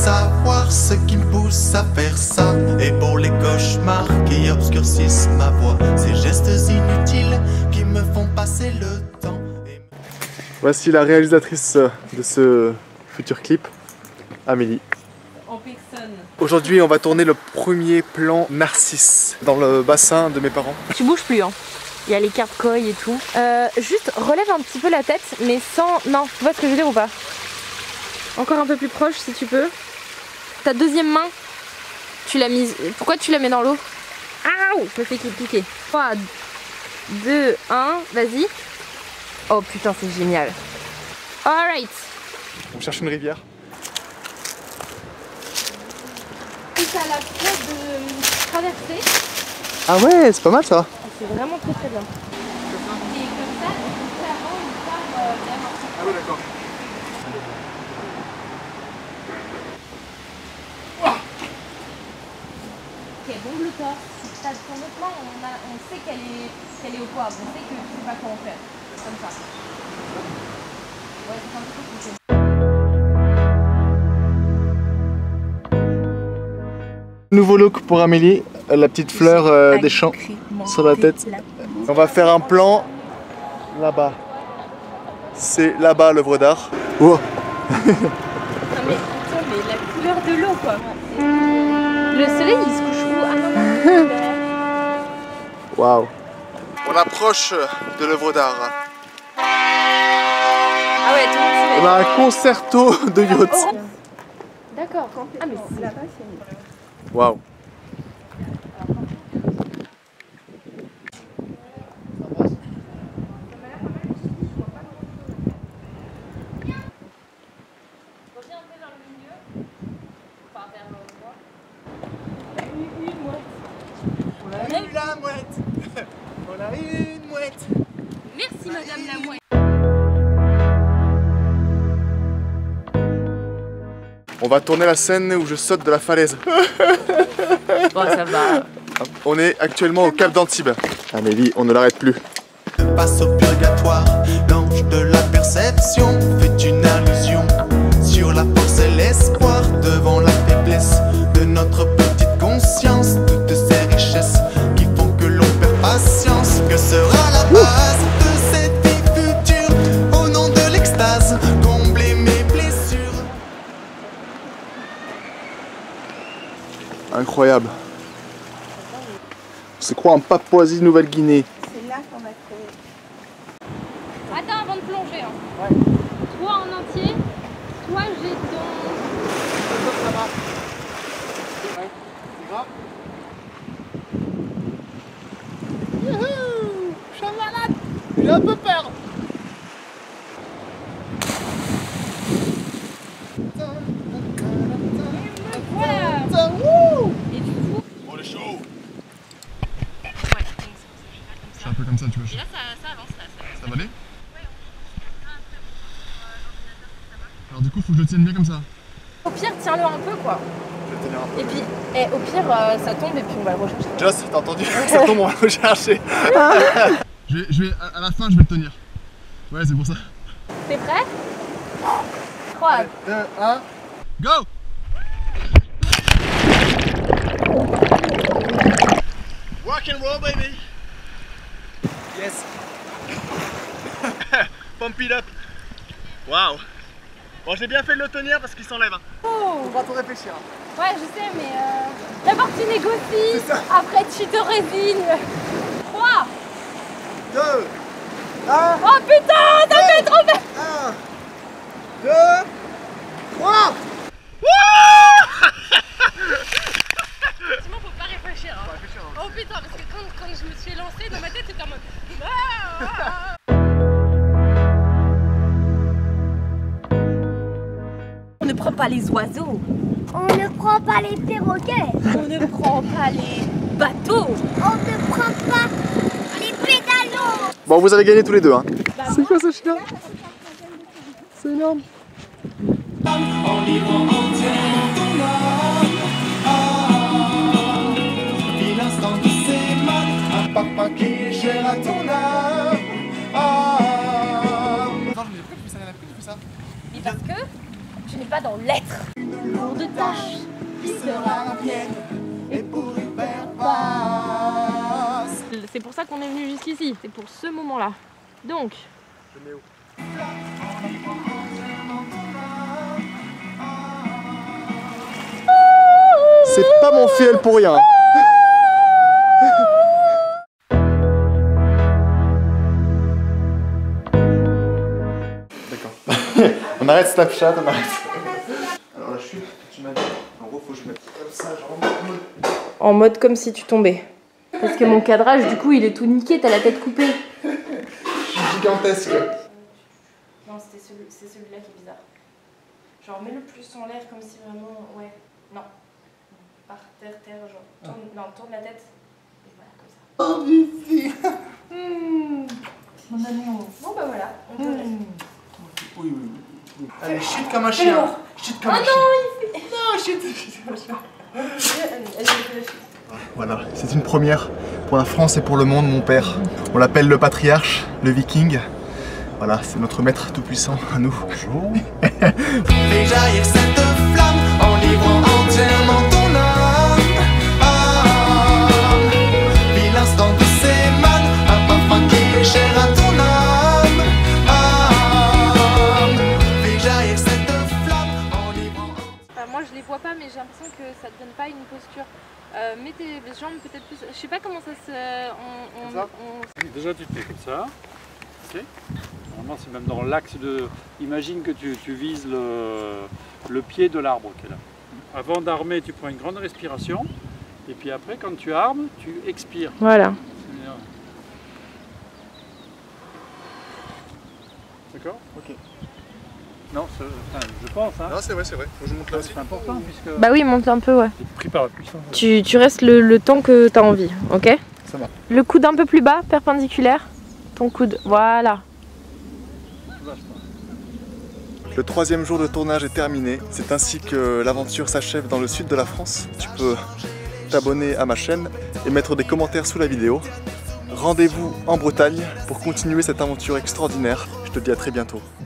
savoir ce qui me pousse à faire ça. Et pour les cauchemars qui obscurcissent ma voix, ces gestes inutiles qui me font passer le temps. Voici la réalisatrice de ce futur clip, Amélie. En personne. Aujourd'hui, on va tourner le premier plan Narcisse dans le bassin de mes parents. Tu bouges plus, hein. Il y a les cartes koi et tout. Juste relève un petit peu la tête, mais sans... Non, tu vois ce que je veux dire ou pas? Encore un peu plus proche si tu peux. Ta deuxième main, tu l'as mise... Pourquoi tu la mets dans l'eau? Ah, je me fais piquer. 3, 2, 1, vas-y. Oh putain, c'est génial. Alright. On cherche une rivière. Et t'as la place de traverser. Ah ouais, c'est pas mal ça. C'est vraiment très très bien. Et comme ça, clairement, il part vraiment. Ah ouais, d'accord. Ok, bombe le torse. Si t'as ton autre main, on sait qu'elle est au poivre. On sait que tu sais pas comment faire. Comme ça. Ouais, c'est un peu compliqué. Nouveau look pour Amélie, la petite fleur des champs sur la tête. On va faire un plan là-bas. C'est là-bas l'œuvre d'art. Oh. Non mais attends, mais la couleur de l'eau quoi. Le soleil il se couche où? Ah non, non. Waouh. On approche de l'œuvre d'art. Ah ouais, tout le monde On a un concerto de yacht. Oh. D'accord. Ah mais c'est là-bas c'est... Waouh. On a eu la mouette. On a eu une mouette. Merci madame la mouette. On va tourner la scène où je saute de la falaise. Bon ça va. On est actuellement au Cap d'Antibes. Amélie, on ne l'arrête plus. Passe au purgatoire, l'ange de la perception fait une allusion sur la force et l'espoir devant la faiblesse de notre petite conscience. Toutes ces richesses qui font que l'on perd patience. Que sera la base de cette vie future au nom de l'extase? Combler mes blessures. Incroyable. C'est quoi en Papouasie-Nouvelle-Guinée? C'est là qu'on a trouvé. Attends avant de plonger. Hein. Ouais. Toi en entier, toi j'ai ton... Ça va. Ouais, c'est grave. Youhou! Je suis malade. J'ai un peu peur. Voilà. Et du coup... On est chaud. Ouais, C'est un peu comme ça, tu vois. et là ça avance là. Ça va aller? Alors du coup, faut que je le tienne bien comme ça. Au pire, tiens-le un peu quoi. Je vais tenir un peu. Et puis, au pire, ça tombe et puis on va le rechercher. Joss, t'as entendu? Ça tombe, on va le rechercher. je vais, à la fin, je vais le tenir. Ouais, c'est pour ça. T'es prêt? 3, 2, 1, go! Rock and roll, baby! Yes! Pump it up! Waouh! Bon, j'ai bien fait de le tenir parce qu'il s'enlève. Oh. Faut pas trop réfléchir. Ouais, je sais, mais d'abord tu négocies, après tu te résignes. 3, 2, 1, oh putain, t'as fait trop bien. 1, 2, 3! Sinon, faut pas réfléchir. Hein. Oh putain, parce que quand je me suis lancée dans ma tête, c'était en mode... Ah. On ne prend pas les oiseaux. On ne prend pas les perroquets. On ne prend pas les bateaux. On ne prend pas les pédalos. Bon, vous avez gagné tous les deux, hein. C'est quoi ce chien? C'est énorme. En livrant entière ton âme. Vis l'instant de ses mains. Un papa qui est cher à ton âme. Attends, je me dis pourquoi tu fais ça? Mais parce que tu n'es pas dans l'être. Une lourde de tache qui sera un pied et pour y faire face. C'est pour ça qu'on est venu jusqu'ici, c'est pour ce moment-là. Donc, je mets où? C'est pas mon fiel pour rien. D'accord. On arrête Snapchat, on arrête. Alors la chute, tu m'as dit, en gros faut que je mette comme ça, genre en mode comme si tu tombais. Parce que mon cadrage, du coup, il est tout niqué, t'as la tête coupée. Je suis gigantesque. Non, c'est celui-là qui est bizarre. Genre, mets le plus en l'air comme si vraiment... Ouais, non. Par terre, genre. Tourne la tête. Et voilà, comme ça. Oh, Vivi. Mon amour. Bon, bah voilà, on peut rester. Oui. Allez, chute comme un chien. Chute comme un chien. Non, il fait... Non, chute comme un chien. Allez, Voilà, c'est une première pour la France et pour le monde, mon père. On l'appelle le patriarche, le viking. Voilà, c'est notre maître tout-puissant à nous. Bonjour. Fais jaillir cette flamme en livrant entièrement ton âme. Vis l'instant de ses mains, un parfum qui est cher à ton âme. Fais jaillir cette flamme en livrant. moi, je les vois pas, mais j'ai l'impression que ça te donne pas une posture. Mets tes jambes peut-être plus... Je sais pas comment ça se... Déjà, tu te fais comme ça. Ok. Normalement, c'est même dans l'axe de... Imagine que tu vises le pied de l'arbre qui est là. Avant d'armer, tu prends une grande respiration. Et puis après, quand tu armes, tu expires. Voilà. D'accord? Ok. Non, je pense. Hein. Non, c'est vrai. Faut que je monte là aussi. C'est important puisque... Bah oui, monte un peu, ouais. Tu es pris par la puissance. Tu restes le temps que tu as envie, ok? Ça va. Le coude un peu plus bas, perpendiculaire. Ton coude, voilà. Le 3e jour de tournage est terminé. C'est ainsi que l'aventure s'achève dans le sud de la France. Tu peux t'abonner à ma chaîne et mettre des commentaires sous la vidéo. Rendez-vous en Bretagne pour continuer cette aventure extraordinaire. Je te dis à très bientôt.